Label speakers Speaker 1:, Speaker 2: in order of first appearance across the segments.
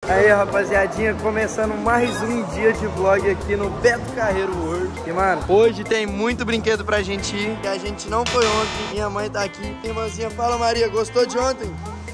Speaker 1: Aí, rapaziadinha, começando mais um dia de vlog aqui no Beto Carreiro World. E, mano, hoje tem muito brinquedo pra gente ir, que a gente não foi ontem. Minha mãe tá aqui. Irmãzinha, fala, Maria, gostou de ontem?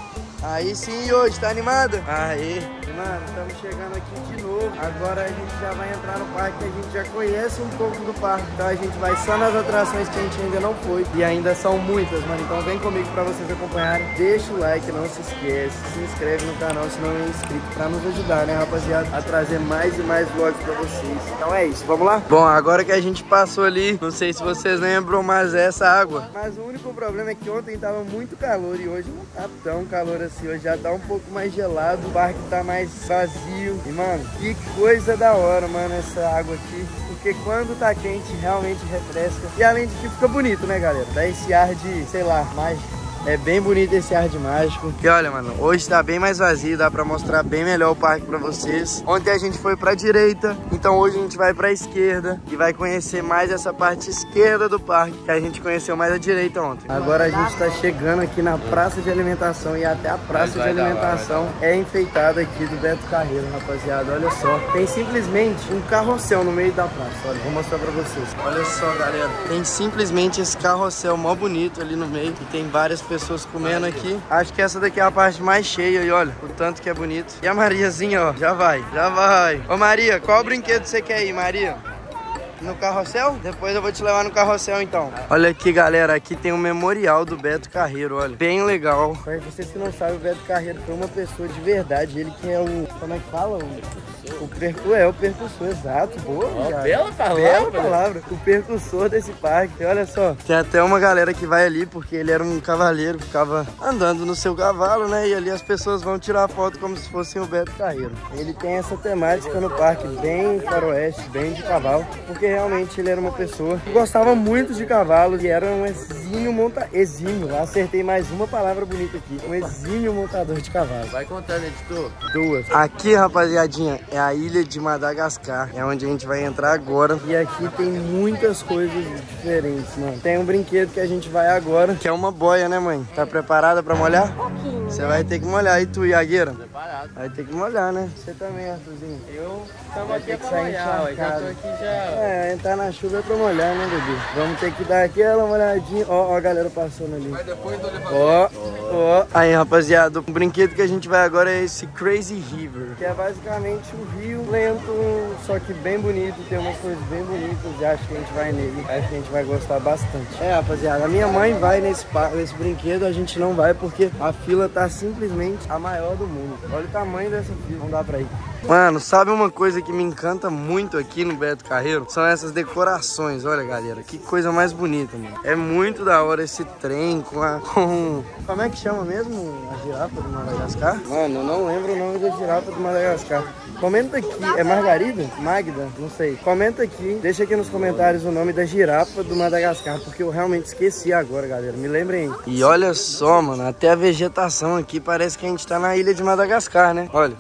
Speaker 1: Aí sim, e hoje, tá animada? Aí, mano, estamos chegando aqui de novo. Agora a gente já vai entrar no parque, que a gente já conhece um pouco do parque. Então a gente vai só nas atrações que a gente ainda não foi. E ainda são muitas, mano. Então vem comigo pra vocês acompanharem. Deixa o like, não se esquece. Se inscreve no canal se não é inscrito, pra nos ajudar, né, rapaziada, a trazer mais e mais vlogs pra vocês. Então é isso, vamos lá? Bom, agora que a gente passou ali, não sei se vocês lembram, mas é essa água. Mas o único problema é que ontem tava muito calor e hoje não tá tão calor assim. Hoje já tá um pouco mais gelado, o parque tá mais vazio. E, mano, que coisa da hora, mano, essa água aqui. Porque quando tá quente, realmente refresca. E além de que fica bonito, né, galera? Dá esse ar de, sei lá, mágico. É bem bonito esse ar de mágico. E olha, mano, hoje tá bem mais vazio, dá pra mostrar bem melhor o parque pra vocês. Ontem a gente foi pra direita, então hoje a gente vai pra esquerda e vai conhecer mais essa parte esquerda do parque, que a gente conheceu mais a direita ontem. Agora a gente tá chegando aqui na praça de alimentação e até a praça de alimentação é enfeitada aqui do Beto Carreiro, rapaziada. Olha só, tem simplesmente um carrossel no meio da praça. Olha, vou mostrar pra vocês. Olha só, galera, tem simplesmente esse carrossel mó bonito ali no meio e tem várias pessoas comendo aqui. Acho que essa daqui é a parte mais cheia e olha, o tanto que é bonito. E a Mariazinha, ó, já vai. Ô Maria, qual brinquedo você quer ir, Maria? No carrossel? Depois eu vou te levar no carrossel, então. Olha aqui, galera, aqui tem um memorial do Beto Carreiro, olha. Bem legal. Para vocês que não sabem, o Beto Carreiro foi uma pessoa de verdade. Ele que é o... Como é que fala? O percussor, exato. Boa,
Speaker 2: bela palavra.
Speaker 1: Bela palavra. O percussor desse parque. E olha só, tem até uma galera que vai ali, porque ele era um cavaleiro, ficava andando no seu cavalo, né? E ali as pessoas vão tirar foto como se fosse o Beto Carreiro. Ele tem essa temática no parque, bem faroeste, bem de cavalo, porque realmente ele era uma pessoa que gostava muito de cavalos e era um exímio, acertei mais uma palavra bonita aqui, um exímio montador de cavalo.
Speaker 2: Vai contando, editor.
Speaker 1: Duas. Aqui, rapaziadinha, é a ilha de Madagascar, é onde a gente vai entrar agora. E aqui tem muitas coisas diferentes, mano. Tem um brinquedo que a gente vai agora, que é uma boia, né, mãe? Tá preparada pra molhar?
Speaker 3: Um pouquinho.
Speaker 1: Você vai ter que molhar. E tu, Iagueira?
Speaker 2: Preparado.
Speaker 1: Vai ter que molhar, né? Você também, Arthurzinho.
Speaker 2: Eu tava
Speaker 1: Vai
Speaker 2: aqui
Speaker 1: ter que
Speaker 2: pra
Speaker 1: sair
Speaker 2: molhar, ó, já
Speaker 1: encharcado.
Speaker 2: tô aqui já.
Speaker 1: É, entrar na chuva é pra molhar, né, bebê? Vamos ter que dar aquela molhadinha. Ó, a galera passando ali.
Speaker 2: Mas depois do elevador.
Speaker 1: Ó. Aí, rapaziada, o brinquedo que a gente vai agora é esse Crazy River, que é basicamente um rio lento, só que bem bonito. Tem umas coisas bem bonitas e acho que a gente vai nele. Acho que a gente vai gostar bastante. É, rapaziada, a minha mãe vai nesse brinquedo, a gente não vai porque a fila tá simplesmente a maior do mundo. Olha o tamanho dessa fila, não dá pra ir. Mano, sabe uma coisa que me encanta muito aqui no Beto Carreiro? São essas decorações, olha, galera, que coisa mais bonita, mano. É muito da hora esse trem com como é que chama mesmo a girafa do Madagascar? Mano, eu não lembro o nome da girafa do Madagascar. Comenta aqui, é Margarida? Magda? Não sei. Comenta aqui, deixa aqui nos comentários o nome da girafa do Madagascar, porque eu realmente esqueci agora, galera, me lembrem aí. E olha só, mano, até a vegetação aqui parece que a gente tá na ilha de Madagascar, né? Olha,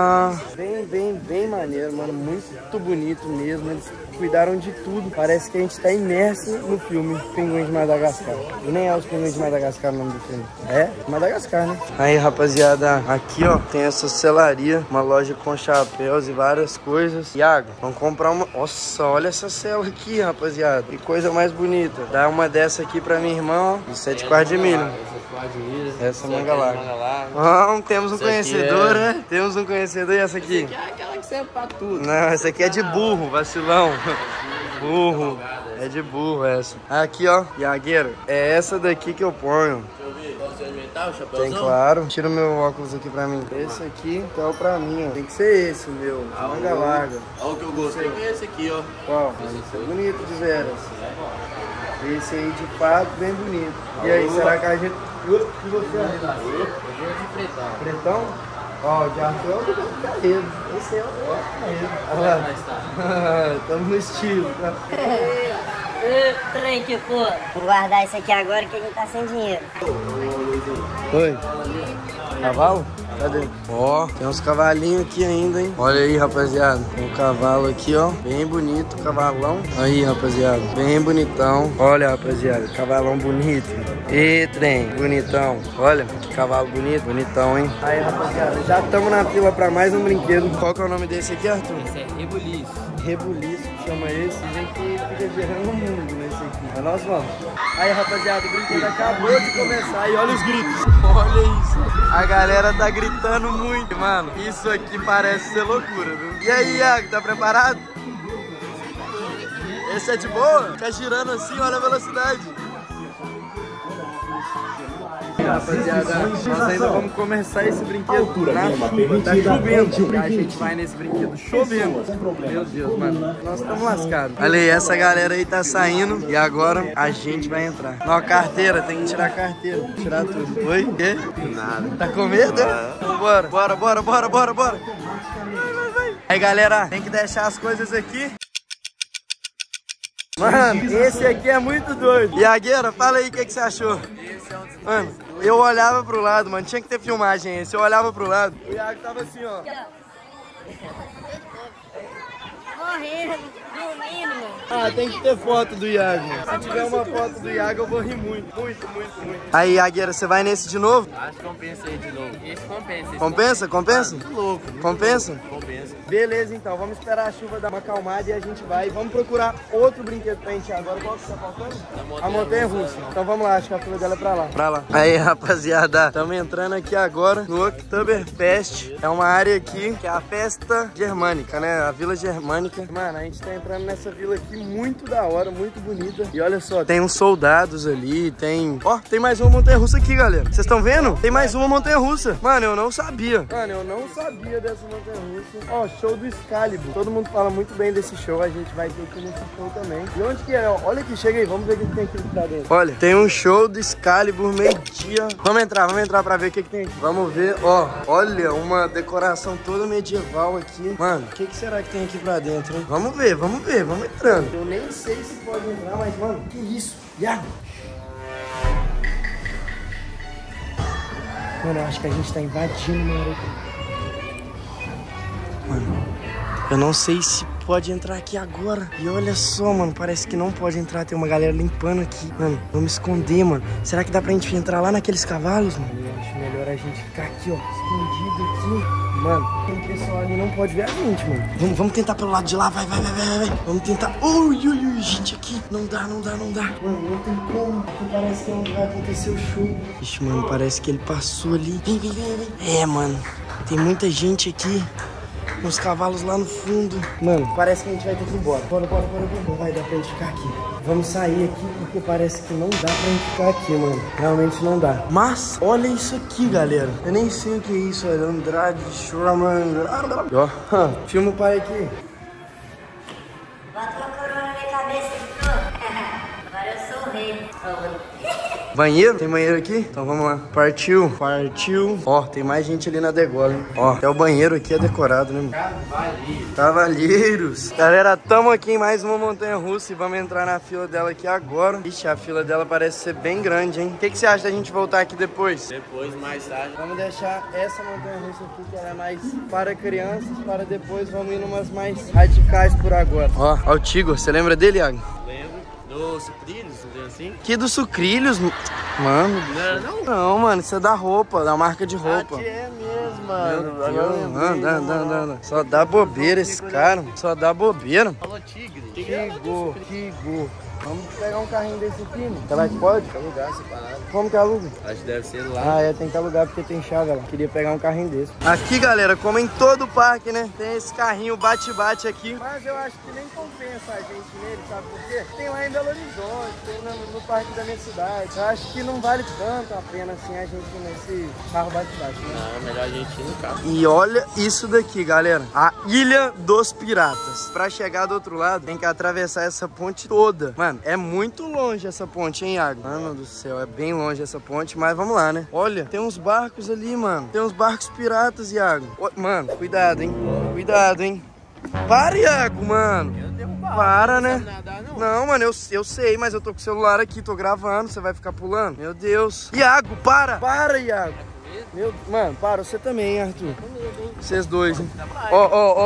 Speaker 1: bem maneiro, mano, muito bonito mesmo. Eles cuidaram de tudo. Parece que a gente tá imerso no filme Pinguins de Madagascar. E nem é os Pinguins de Madagascar o nome do filme. É Madagascar, né? Aí, rapaziada, aqui, ó, tem essa selaria, uma loja com chapéus e várias coisas. Iago, vamos comprar uma... Nossa, olha essa cela aqui, rapaziada. Que coisa mais bonita. Dá uma dessa aqui pra minha irmã, ó. Isso é de quarto de milho. Essa manga larga. Temos um conhecedor, né? Temos um conhecedor. E essa aqui?
Speaker 2: Essa aqui é aquela que serve pra tudo.
Speaker 1: Não, essa aqui é de burro, vacilão. Burro. É de burro essa. Aqui, ó, Iagueiro. É essa daqui que eu ponho.
Speaker 2: Deixa eu ver. Posso experimentar o chapéuzão?
Speaker 1: Tem, claro. Tira o meu óculos aqui pra mim. Esse aqui é o pra mim, ó. Tem que ser esse, meu. Manga larga.
Speaker 2: Olha o que eu gostei. É esse aqui, ó.
Speaker 1: Qual? Esse é bonito de veras. Esse aí, de fato, bem bonito. E aí, será que a gente... E você, Arthur?
Speaker 2: Eu vou de pretão.
Speaker 1: Pretão? Ó, o de Arthur é o do Carreiro. Esse é o do Carreiro. Olha lá. Tamo no estilo, tá?
Speaker 3: Trem que for. Vou guardar isso aqui agora que a gente tá sem dinheiro.
Speaker 1: Oi. Cavalo? Cadê? Ó, tem uns cavalinhos aqui ainda, hein? Olha aí, rapaziada. Tem um cavalo aqui, ó. Bem bonito, cavalão. Aí, rapaziada. Bem bonitão. Olha, rapaziada. Cavalão bonito. E trem, bonitão. Olha, que cavalo bonito. Bonitão, hein? Aí, rapaziada. Já estamos na fila pra mais um brinquedo. Qual que é o nome desse aqui, Arthur?
Speaker 2: Esse é Rebuliço.
Speaker 1: Rebuliço, chama esse. Dizem que fica gerando o mundo nesse aqui. Mas nós vamos. Aí, rapaziada, o brinquedo acabou de começar. E olha os gritos. Olha isso. A galera tá gritando muito, mano. Isso aqui parece ser loucura, viu? E aí, Iago, tá preparado? Esse é de boa? Fica girando assim, olha a velocidade. Rapaziada, nós ainda vamos começar esse brinquedo na chuva, tá chovendo. E a gente vai nesse brinquedo chovendo. Meu Deus, mano, nós estamos lascados. Olha aí, essa galera aí tá saindo e agora a gente vai entrar. Não, carteira, tem que tirar a carteira, tirar tudo. Oi? Quê? Nada. Tá com medo? Então bora, bora, bora, bora, bora, bora. Vai. Aí, galera, tem que deixar as coisas aqui. Mano, esse aqui é muito doido. Iagueira, fala aí o que você achou. Mano, eu olhava pro lado, mano. Tinha que ter filmagem esse. Eu olhava pro lado. O Iago tava assim, ó.
Speaker 3: Morrendo, dormindo, mano.
Speaker 1: Ah, tem que ter foto do Iago. Se tiver uma foto do Iago, eu vou rir muito. Muito. Aí, Iagueira, você vai nesse de novo?
Speaker 2: Acho que compensa aí de novo. Esse compensa.
Speaker 1: Compensa? Compensa?
Speaker 2: Tá louco.
Speaker 1: Compensa?
Speaker 2: Compensa.
Speaker 1: Beleza, então. Vamos esperar a chuva dar uma acalmada e a gente vai. Vamos procurar outro brinquedo pra gente agora. Qual que tá faltando? A montanha-russa. Então vamos lá, acho que a fila dela é pra lá. Pra lá. Aí, rapaziada, estamos entrando aqui agora no Oktoberfest. É uma área aqui que é a festa germânica, né? A Vila Germânica. Mano, a gente tá entrando nessa vila aqui muito da hora, muito bonita. E olha só, tem uns soldados ali, tem... Ó, tem mais uma montanha-russa aqui, galera. Vocês estão vendo? Tem mais uma montanha-russa. Mano, eu não sabia. Mano, eu não sabia dessa montanha-russa. Ó, show do Excalibur. Todo mundo fala muito bem desse show. A gente vai ter aqui nesse show também. E onde que é? Ó, olha aqui, chega aí. Vamos ver o que tem aqui pra dentro. Olha, tem um show do Excalibur meio-dia. Vamos entrar pra ver o que tem aqui. Vamos ver, ó. Olha, uma decoração toda medieval aqui. Mano, o que será que tem aqui pra dentro, hein? Vamos ver, vamos entrando. Eu nem sei se pode entrar, mas, mano, que isso? Iago! Mano, eu acho que a gente tá invadindo, mano. Mano, eu não sei se pode entrar aqui agora. E olha só, mano, parece que não pode entrar. Tem uma galera limpando aqui. Mano, vamos esconder, mano. Será que dá pra gente entrar lá naqueles cavalos, mano? Eu acho melhor a gente ficar aqui, ó, escondido aqui. Mano, tem pessoal ali, não pode ver a gente, mano. Vamos tentar pelo lado de lá, vai. Vamos tentar. Ui, gente, aqui. Não dá. Mano, não tem como. Aqui parece que não vai acontecer o show. Ixi, mano, parece que ele passou ali. Vem. É, mano, tem muita gente aqui. Uns cavalos lá no fundo. Mano, parece que a gente vai ter que ir embora. Bora. Não vai dar pra gente ficar aqui. Vamos sair aqui porque parece que não dá pra gente ficar aqui, mano. Realmente não dá. Mas, olha isso aqui, galera. Eu nem sei o que é isso, olha. Andrade, Schurman. Ó, filma o pai aqui.
Speaker 3: Bota uma coroa na minha cabeça, Vitor. Agora eu sou o rei.
Speaker 1: Banheiro? Tem banheiro aqui? Então vamos lá. Partiu. Ó, tem mais gente ali na degola, hein? Ó, até o banheiro aqui é decorado, né, mano? Cavalheiros. Galera, tamo aqui em mais uma montanha-russa e vamos entrar na fila dela aqui agora. Ixi, a fila dela parece ser bem grande, hein? O que você acha da gente voltar aqui depois?
Speaker 2: Depois, mais tarde.
Speaker 1: Vamos deixar essa montanha-russa aqui, que ela é mais para crianças, para depois vamos ir numas mais radicais por agora. Ó o Tigor, você lembra dele, Iago?
Speaker 2: Lembro do Sucrilhos, não assim?
Speaker 1: Que do Sucrilhos, mano? Não, mano, isso é da roupa, da marca de roupa.
Speaker 2: É mesmo, mano.
Speaker 1: Anda. Só dá bobeira esse cara. Só dá bobeira.
Speaker 2: Falou Tigre.
Speaker 1: Tigor. Vamos pegar um carrinho desse aqui, mano. Será que pode?
Speaker 2: Alugar separado.
Speaker 1: Como que aluga?
Speaker 2: Acho que deve ser lá.
Speaker 1: Ah, é, tem que alugar porque tem chave lá. Queria pegar um carrinho desse. Aqui, galera, como em todo parque, né? Tem esse carrinho bate-bate aqui. Mas eu acho que nem compensa a gente nele, sabe por quê? Tem lá em Belo Horizonte, tem no parque da minha cidade. Eu acho que não vale tanto a pena assim a gente ir nesse carro bate-bate, né?
Speaker 2: Não, melhor a gente ir no carro.
Speaker 1: E olha isso daqui, galera. A Ilha dos Piratas. Pra chegar do outro lado, tem que atravessar essa ponte toda. Mano, é muito longe essa ponte, hein, Iago? Mano do céu, é bem longe essa ponte, mas vamos lá, né? Olha, tem uns barcos ali, mano. Tem uns barcos piratas, Iago. Mano, cuidado, hein? Cuidado, hein? Para, Iago, mano. Para, né? Nadar, não, mano, eu sei, mas eu tô com o celular aqui, tô gravando, você vai ficar pulando? Meu Deus. Iago, para! Para, Iago! Meu, mano, para, você também, Arthur.
Speaker 2: Com medo, hein?
Speaker 1: Vocês dois, hein?
Speaker 2: Tá pra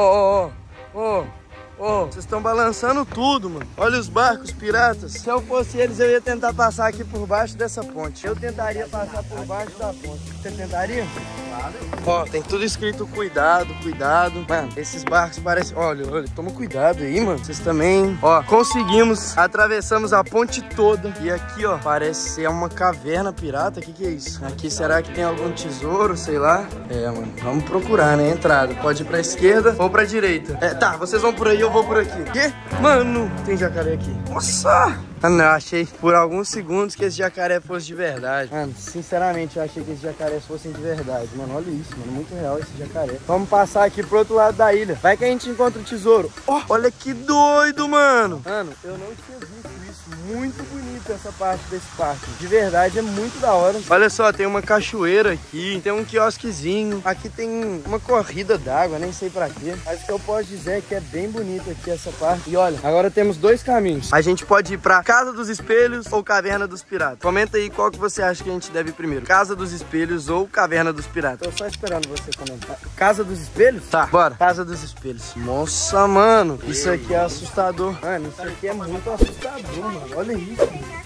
Speaker 1: Ó, vocês estão balançando tudo, mano. Olha os barcos piratas. Se eu fosse eles, eu ia tentar passar aqui por baixo dessa ponte. Eu tentaria passar por baixo da ponte. Você tentaria?
Speaker 2: Claro.
Speaker 1: Ó, tem tudo escrito cuidado, cuidado. Mano, esses barcos parecem... Olha, toma cuidado aí, mano. Vocês também... Ó, conseguimos. Atravessamos a ponte toda. E aqui, ó, parece ser uma caverna pirata. O que é isso? Aqui, será que tem algum tesouro? Sei lá. É, mano, vamos procurar, né? Entrada. Pode ir pra esquerda ou pra direita. É, tá, vocês vão por aí, eu vou por aqui. Quê? Mano, tem jacaré aqui. Nossa! Mano, eu achei por alguns segundos que esse jacaré fosse de verdade. Mano, sinceramente, eu achei que esses jacarés fossem de verdade. Mano, olha isso, mano. Muito real esse jacaré. Vamos passar aqui pro outro lado da ilha. Vai que a gente encontra o tesouro. Ó, olha que doido, mano. Mano, eu não tinha visto isso. Muito bonito essa parte desse parque. De verdade, é muito da hora. Olha só, tem uma cachoeira aqui. Tem um quiosquezinho. Aqui tem uma corrida d'água, nem sei pra quê. Mas o que eu posso dizer é que é bem bonito aqui essa parte. E olha, agora temos dois caminhos. A gente pode ir pra Casa dos Espelhos ou Caverna dos Piratas. Comenta aí qual que você acha que a gente deve ir primeiro. Casa dos Espelhos ou Caverna dos Piratas. Tô só esperando você comentar. Casa dos Espelhos? Tá, bora. Casa dos Espelhos. Nossa, mano. Isso aqui é assustador. Mano, isso aqui é muito assustador, mano. Olha isso.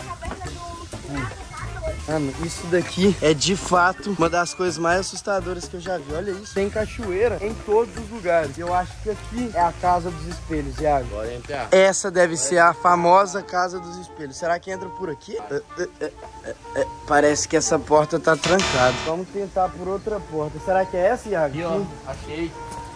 Speaker 1: Mano, isso daqui é de fato uma das coisas mais assustadoras que eu já vi. Olha isso. Tem cachoeira em todos os lugares. Eu acho que aqui é a Casa dos Espelhos, Iago.
Speaker 2: Bora entrar.
Speaker 1: Essa deve ser a famosa Casa dos Espelhos. Será que entra por aqui? Parece que essa porta tá trancada. Vamos tentar por outra porta. Será que é essa, Iago?
Speaker 2: Aqui, ó. Achei.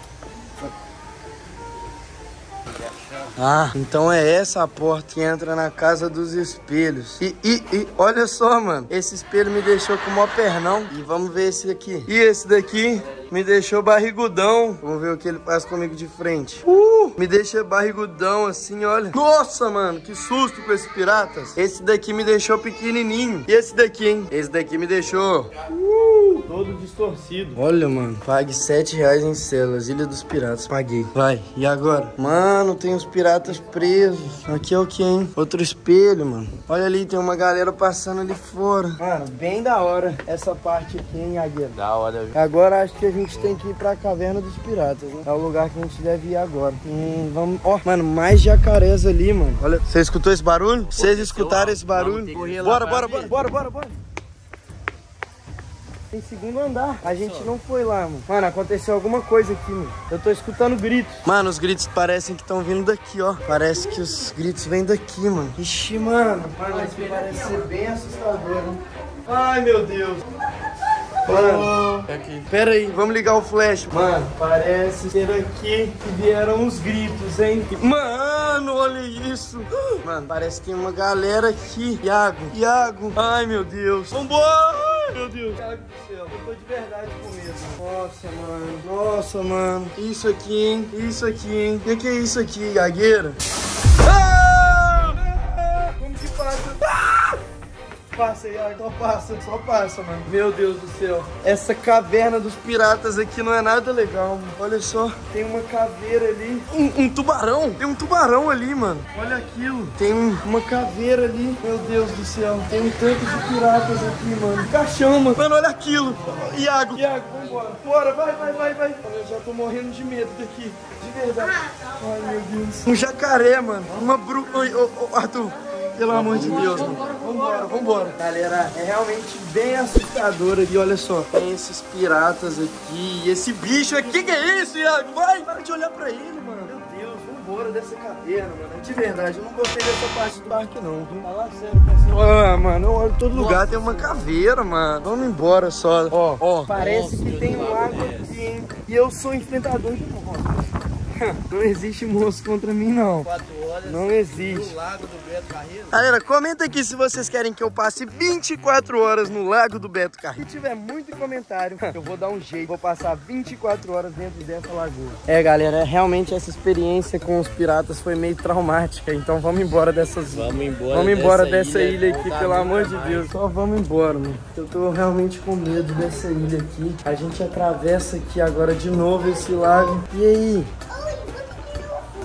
Speaker 1: Ah, então é essa a porta que entra na Casa dos Espelhos. E olha só, mano. Esse espelho me deixou com o maior pernão. E vamos ver esse aqui. E esse daqui me deixou barrigudão. Vamos ver o que ele faz comigo de frente. Me deixa barrigudão assim, olha. Nossa, mano, que susto com esses piratas. Esse daqui me deixou pequenininho. E esse daqui, hein? Esse daqui me deixou... todo distorcido. Olha, mano, pague R$7 em celas. Ilha dos Piratas, paguei. Vai, e agora? Mano, tem os piratas presos. Aqui é o que, hein? Outro espelho, mano. Olha ali, tem uma galera passando ali fora. Mano, bem da hora essa parte aqui, hein, Agueiro?
Speaker 2: Da hora, viu?
Speaker 1: Agora acho que a gente tem que ir pra Caverna dos Piratas, né? É o lugar que a gente deve ir agora. Vamos... Ó, mano, mais jacarés ali, mano. Olha, você escutou esse barulho? Vocês escutaram esse barulho? Bora. Tem segundo andar. A gente não foi lá, mano. Mano, aconteceu alguma coisa aqui, mano. Eu tô escutando gritos. Mano, os gritos parecem que estão vindo daqui, ó. Parece que os gritos vêm daqui, mano. Ixi, mano. Mano, isso parece ser bem assustador, hein? Ai, meu Deus. Mano, pera aí, vamos ligar o flash. Mano, parece ser aqui que vieram os gritos, hein? Mano, olha isso. Mano, parece que tem uma galera aqui. Iago. Ai, meu Deus. Vambora. Meu Deus. Iago do céu, eu tô de verdade com medo. Nossa, mano. Isso aqui, hein? O que é isso aqui, Iagueira? Como que passa? Passa, Iago, só passa, mano. Meu Deus do céu. Essa caverna dos piratas aqui não é nada legal, mano. Olha só, tem uma caveira ali. Um tubarão. Tem um tubarão ali, mano. Olha aquilo. Tem uma caveira ali. Meu Deus do céu. Tem um tanto de piratas aqui, mano. Caixão, mano. Mano, olha aquilo. Iago, vambora. Bora, vai. Eu já tô morrendo de medo daqui. De verdade. Ai, meu Deus. Um jacaré, mano. Uma Arthur. Pelo amor de Deus, mano. Vambora. Galera, é realmente bem assustador aqui, olha só. Tem esses piratas aqui, e esse bicho aqui, que é isso, Iago? Vai, para de olhar pra ele, mano. Meu Deus, vambora dessa caverna, mano. De verdade, eu não gostei dessa parte do barco, não. Fala sério, pessoal. Ah, mano, eu olho todo lugar, tem uma caveira, mano. Vamos embora só. Ó. Parece que tem um lago aqui, hein? E eu sou enfrentador de monstros. Não existe monstro contra mim, não.
Speaker 2: 4 horas.
Speaker 1: Não existe.
Speaker 2: No lago do Beto Carreiro.
Speaker 1: Galera, comenta aqui se vocês querem que eu passe 24 horas no lago do Beto Carreiro. Se tiver muito comentário, eu vou dar um jeito. Vou passar 24 horas dentro dessa lagoa. É, galera, realmente essa experiência com os piratas foi meio traumática. Então vamos embora dessas... Vamos embora dessa ilha aqui, pelo amor de Deus. Só vamos embora, mano. Eu tô realmente com medo dessa ilha aqui. A gente atravessa aqui agora de novo esse lago. E aí?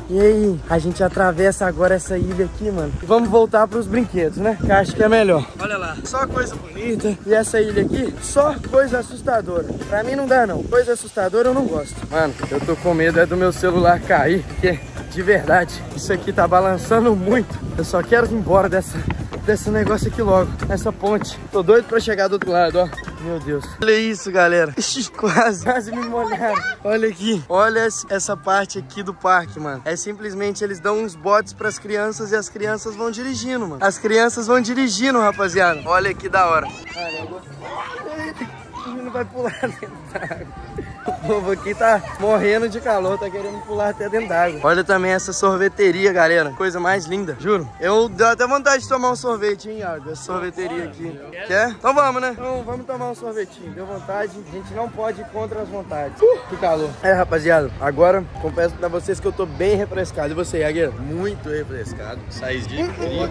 Speaker 1: E aí, a gente atravessa agora essa ilha aqui, mano. E vamos voltar pros brinquedos, né? Que acho que é melhor. Olha lá, só coisa bonita. E essa ilha aqui, só coisa assustadora. Pra mim não dá não, coisa assustadora eu não gosto. Mano, eu tô com medo do meu celular cair, porque de verdade, isso aqui tá balançando muito. Eu só quero ir embora desse negócio aqui logo, essa ponte. Tô doido pra chegar do outro lado, ó. Meu Deus. Olha isso, galera. Quase me molharam. Olha aqui. Olha essa parte aqui do parque, mano. É simplesmente eles dão uns botes pras crianças e as crianças vão dirigindo, mano. As crianças vão dirigindo, rapaziada. Olha que da hora. O menino vai pular dentro d'água. O povo aqui tá morrendo de calor, tá querendo pular até dentro d'água. Olha também essa sorveteria, galera. Coisa mais linda, juro. Eu deu até vontade de tomar um sorvete, hein, Iago? Essa sorveteria aqui. Quer? Então vamos, né? Então vamos tomar um sorvetinho. Deu vontade, a gente não pode ir contra as vontades. Que calor. É, rapaziada, agora confesso pra vocês que eu tô bem refrescado. E você, Iagueiro?
Speaker 2: Muito refrescado. Sai de frio.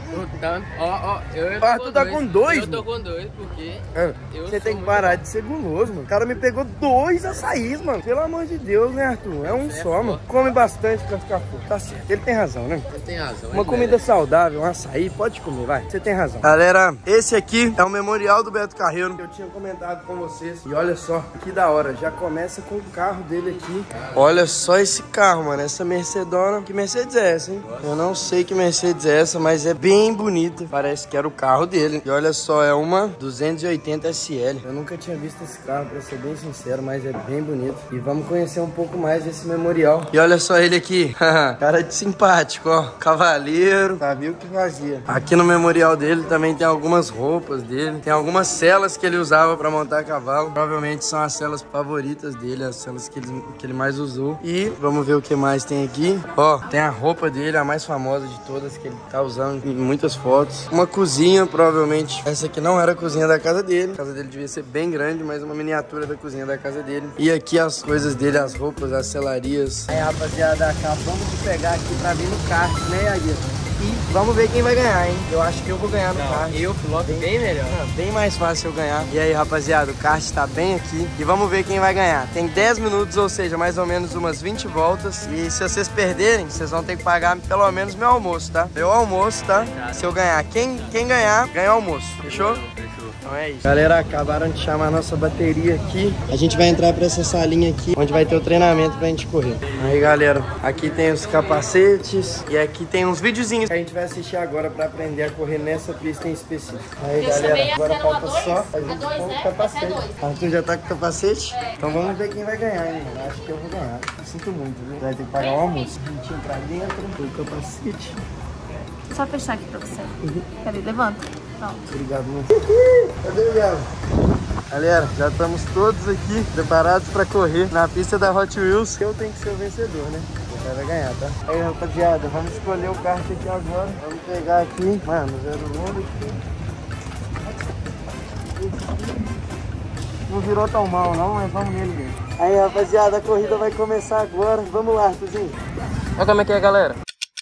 Speaker 1: Tu tá com dois?
Speaker 2: Eu tô com dois, porque
Speaker 1: você tem que parar de ser guloso, mano. O cara me pegou 2 açaís, mano. Pelo amor de Deus, né, Arthur? É um só, mano. Come bastante pra ficar forte. Tá certo. Ele tem razão, né?
Speaker 2: Ele tem razão.
Speaker 1: Uma comida saudável, um açaí, pode comer, vai. Você tem razão. Galera, esse aqui é o memorial do Beto Carreiro que eu tinha comentado com vocês. E olha só, que da hora. Já começa com o carro dele aqui. Olha só esse carro, mano. Essa Mercedona. Que Mercedes é essa, hein? Eu não sei que Mercedes é essa, mas é bem bonita. Parece que era o carro dele. E olha só, é uma 280 SL. Eu nunca tinha visto esse carro, pra ser bem sincero, mas é bem bonito. E vamos conhecer um pouco mais desse memorial. E olha só ele aqui. Cara de simpático, ó. Cavaleiro. Sabia o que fazia. Aqui no memorial dele também tem algumas roupas dele. Tem algumas celas que ele usava pra montar cavalo. Provavelmente são as celas favoritas dele, as celas que ele mais usou. E vamos ver o que mais tem aqui. Ó, tem a roupa dele, a mais famosa de todas, que ele tá usando em muitas fotos. Uma cozinha, provavelmente. Essa aqui não era a cozinha da casa dele. A casa dele devia ser bem grande, mas uma miniatura da cozinha da casa dele. E aqui as coisas dele, as roupas, as selarias. Aí, rapaziada, acabamos de pegar aqui pra vir no kart, né, Iaguinho? E vamos ver quem vai ganhar, hein? Eu acho que eu vou ganhar no kart.
Speaker 2: Eu piloto bem melhor.
Speaker 1: Bem mais fácil eu ganhar. E aí, rapaziada, o kart tá bem aqui. E vamos ver quem vai ganhar. Tem 10 minutos, ou seja, mais ou menos umas 20 voltas. E se vocês perderem, vocês vão ter que pagar pelo menos meu almoço, tá? Meu almoço, tá? Se eu ganhar. Quem ganhar, ganha o almoço. Fechou? Então é isso. Galera, acabaram de chamar a nossa bateria aqui. A gente vai entrar pra essa salinha aqui, onde vai ter o treinamento pra gente correr. Aí, galera, aqui tem os capacetes. E aqui tem uns videozinhos que a gente vai assistir agora pra aprender a correr nessa pista em específico. Aí, galera, agora falta só a gente com o capacete. Arthur já tá com o capacete? Então vamos ver quem vai ganhar, hein, mano. Acho que eu vou ganhar. Sinto muito, viu? Vai ter que pagar o almoço. A gente entrar dentro do capacete.
Speaker 4: Só fechar aqui pra você. Cadê? Levanta. Pronto.
Speaker 1: Obrigado, mano. Cadê o Iago? Galera, já estamos todos aqui preparados para correr na pista da Hot Wheels. Eu tenho que ser o vencedor, né? O cara vai ganhar, tá? Aí, rapaziada, vamos escolher o kart aqui agora. Vamos pegar aqui. Mano, 01 aqui. Não virou tão mal não, mas vamos nele mesmo. Aí, rapaziada, a corrida vai começar agora. Vamos lá, Arthurzinho.
Speaker 2: Olha como é que é, galera.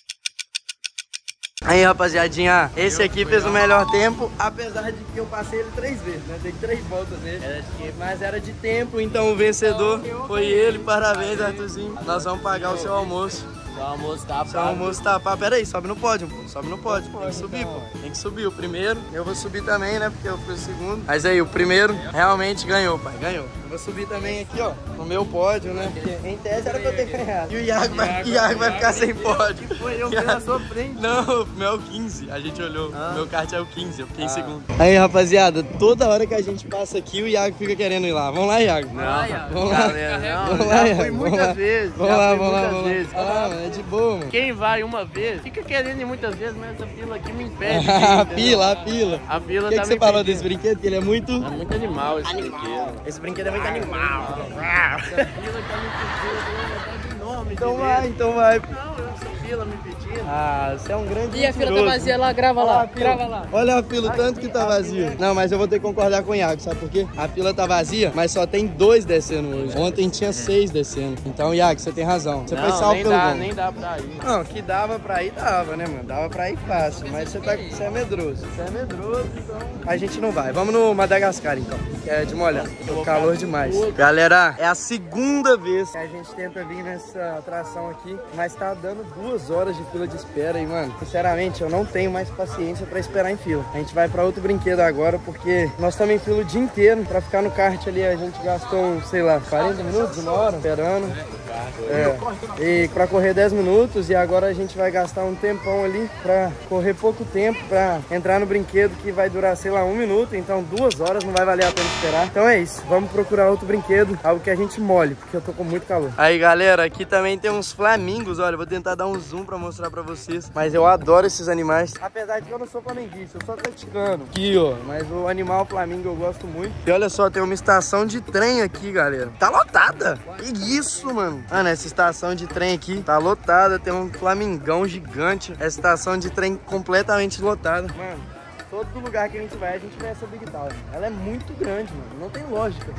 Speaker 1: Aí, rapaziadinha, esse aqui fez o melhor tempo, apesar de que eu passei ele 3 vezes, né? Dei 3 voltas nele, mas era de tempo, então o vencedor foi ele. Parabéns, Arthurzinho. Nós vamos pagar o seu almoço.
Speaker 2: O almoço tá pago.
Speaker 1: Seu almoço tá pago. Pera aí, sobe no pódio, pô. Sobe no pódio. Tem que subir, pô. Tem que subir o primeiro. Eu vou subir também, né? Porque eu fui o segundo. Mas aí, o primeiro realmente ganhou, pai. Ganhou. Eu vou subir também aqui, ó, no meu pódio, né? Porque em tese era pra eu ter ganhado. E o Iago vai ficar sem pódio.
Speaker 2: Foi eu que na sua frente.
Speaker 1: Não, o meu é o 15. A gente olhou. O meu kart é o 15. Eu fiquei em segundo. Aí, rapaziada, toda hora que a gente passa aqui, o Iago fica querendo ir lá. Vamos lá, Iago.
Speaker 2: Não,
Speaker 1: vamos lá. Vamos lá,
Speaker 2: já fui muitas vezes.
Speaker 1: Vamos lá. Ah, é de boa, mano.
Speaker 2: Quem vai uma vez, fica querendo ir muitas vezes, mas essa fila aqui me impede.
Speaker 1: A fila.
Speaker 2: A fila
Speaker 1: O que
Speaker 2: tá
Speaker 1: você
Speaker 2: me
Speaker 1: falou
Speaker 2: impedindo.
Speaker 1: desse brinquedo? Que ele é muito...
Speaker 2: É muito animal esse brinquedo.
Speaker 1: Esse brinquedo é muito animal.
Speaker 2: Essa fila tá me impedindo, eu tenho vontade enorme
Speaker 1: Então
Speaker 2: de
Speaker 1: vai,
Speaker 2: ver.
Speaker 1: então vai.
Speaker 2: Não, essa fila me pedindo.
Speaker 1: Ah, você é um grande
Speaker 2: E a fila tá vazia lá, grava lá, grava lá.
Speaker 1: Olha a fila, o tanto que tá vazia. Não, mas eu vou ter que concordar com o Iago, sabe por quê? A fila tá vazia, mas só tem 2 descendo hoje. Ontem tinha 6 descendo. Então, Iago, você tem razão. Você foi salvo pelo bom.
Speaker 2: Nem dá pra ir.
Speaker 1: Não, que dava pra ir, dava, né, mano? Dava pra ir fácil, mas você é medroso. Você é medroso, então... A gente não vai. Vamos no Madagascar, então, que é de molhar. Tô calor demais. Galera, é a segunda vez que a gente tenta vir nessa atração aqui, mas tá dando 2 horas de fila de espera e, mano, sinceramente, eu não tenho mais paciência pra esperar em fila. A gente vai pra outro brinquedo agora, porque nós estamos em fila o dia inteiro. Pra ficar no kart ali, a gente gastou, sei lá, 40 minutos, 1 hora, esperando. E pra correr 10 minutos, e agora a gente vai gastar um tempão ali pra correr pouco tempo, pra entrar no brinquedo que vai durar, sei lá, 1 minuto, então 2 horas não vai valer a pena esperar. Então é isso, vamos procurar outro brinquedo, algo que a gente molhe, porque eu tô com muito calor. Aí galera, aqui também tem uns flamingos, olha, eu vou tentar dar um zoom pra mostrar pra vocês, mas eu adoro esses animais, apesar de que eu não sou flamenguista, eu sou atleticano. Aqui ó, mas o animal flamingo eu gosto muito. E olha só, tem uma estação de trem aqui, galera, tá lotada. Que isso, mano. Mano, essa estação de trem aqui tá lotada, tem um flamingão gigante. Essa estação de trem completamente lotada. Mano, todo lugar que a gente vê essa Big Tower. Ela é muito grande, mano, não tem lógica.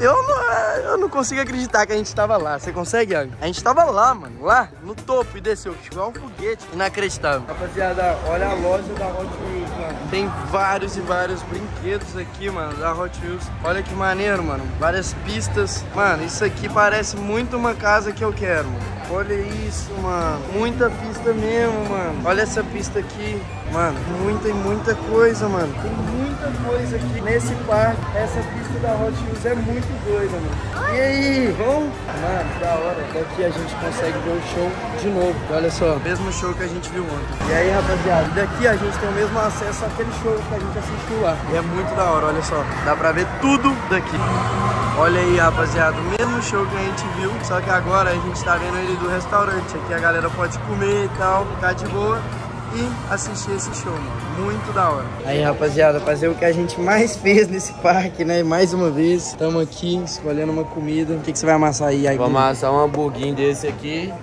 Speaker 1: Eu não consigo acreditar que a gente tava lá. Você consegue, Iago? A gente tava lá, mano, lá no topo e desceu, igual um foguete. Inacreditável. Rapaziada, olha a loja da Hot Wheels, mano. Tem vários e vários brinquedos aqui, mano, da Hot Wheels. Olha que maneiro, mano. Várias pistas. Mano, isso aqui parece muito uma casa que eu quero, mano. Olha isso, mano. Muita pista mesmo, mano. Olha essa pista aqui. Mano, muita coisa, mano. Tem muita coisa aqui nesse parque. Essa pista da Hot Wheels é muito doida, mano. E aí, vamos? Mano, da hora. Daqui a gente consegue ver o show de novo. Olha só, mesmo show que a gente viu ontem. E aí, rapaziada, daqui a gente tem o mesmo acesso àquele show que a gente assistiu lá. E é muito da hora, olha só. Dá pra ver tudo daqui. Olha aí, rapaziada, o mesmo show que a gente viu, só que agora a gente tá vendo ele do restaurante. Aqui a galera pode comer e tal, ficar de boa e assistir esse show, mano. Muito da hora. Aí, rapaziada, fazer o que a gente mais fez nesse parque, né? Mais uma vez, estamos aqui escolhendo uma comida. O que você vai amassar aí?
Speaker 2: Vou amassar um hamburguinho desse aqui,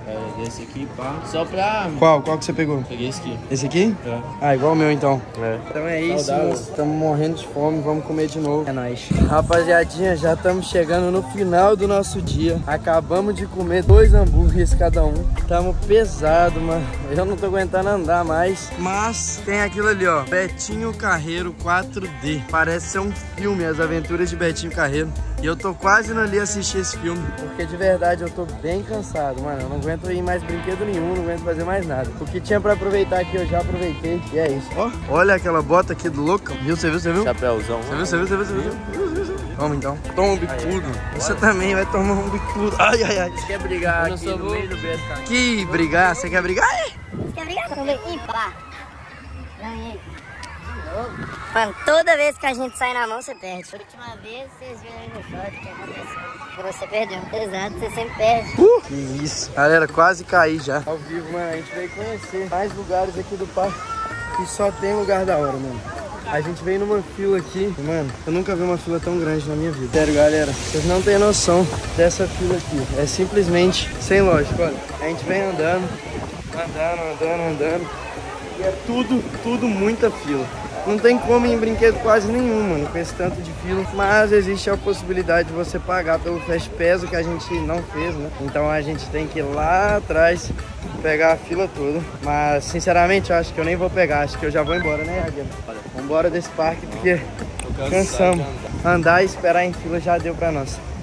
Speaker 2: pá. Só pra...
Speaker 1: Qual que você pegou?
Speaker 2: Peguei esse aqui.
Speaker 1: Esse aqui?
Speaker 2: É.
Speaker 1: Ah, igual o meu então.
Speaker 2: É.
Speaker 1: Então é isso, estamos morrendo de fome, vamos comer de novo. É nóis. Rapaziadinha, já estamos chegando no final do nosso dia. Acabamos de comer 2 hambúrgueres cada um. Estamos pesado, mano. Eu não tô aguentando andar mais. Mas tem aquilo ali, ó. Betinho Carreiro 4D. Parece ser um filme, As Aventuras de Betinho Carreiro. E eu tô quase indo ali assistir esse filme, porque de verdade eu tô bem cansado, mano. Eu não aguento ir em mais brinquedo nenhum, não aguento fazer mais nada. O que tinha pra aproveitar aqui eu já aproveitei. E é isso. Ó, olha aquela bota aqui do louco. Viu? Você viu?
Speaker 2: Chapéuzão.
Speaker 1: Você viu? Toma então. Toma um bicudo. Você também vai tomar um bicudo. Ai.
Speaker 2: Você quer brigar aqui no meio do Beto, cara?
Speaker 1: Que brigar? Você quer brigar?
Speaker 3: Quer brigar? Pá. Ganhei. Mano, toda vez que a gente sai na mão, você perde. A última vez, vocês viram aí no short o que aconteceu. Que você perdeu. Exato, você sempre perde.
Speaker 1: Que isso. Galera, quase caí já. Ao vivo, mano, a gente veio conhecer mais lugares aqui do parque. E só tem lugar da hora, mano. A gente veio numa fila aqui. Mano, eu nunca vi uma fila tão grande na minha vida. Sério, galera, vocês não têm noção dessa fila aqui. É simplesmente sem lógica, olha. A gente vem andando. E é tudo muita fila. Não tem como ir em brinquedo quase nenhum, mano, com esse tanto de fila. Mas existe a possibilidade de você pagar pelo Fast Pass, o que a gente não fez, né? Então a gente tem que ir lá atrás pegar a fila toda. Mas, sinceramente, eu acho que eu nem vou pegar. Acho que eu já vou embora, né, Aguilera? Vamos embora desse parque, porque cansamos. Andar e esperar em fila já deu pra nós.